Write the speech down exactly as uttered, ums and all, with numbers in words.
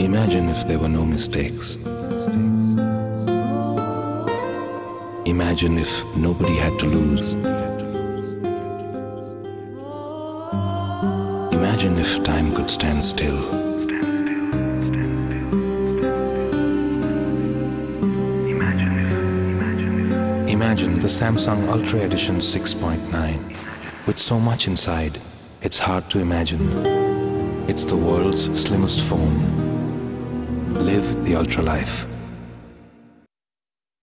Imagine if there were no mistakes. Imagine if nobody had to lose. Imagine if time could stand still. Imagine the Samsung Ultra Edition six point nine. With so much inside, it's hard to imagine. It's the world's slimmest phone. Live the ultra life.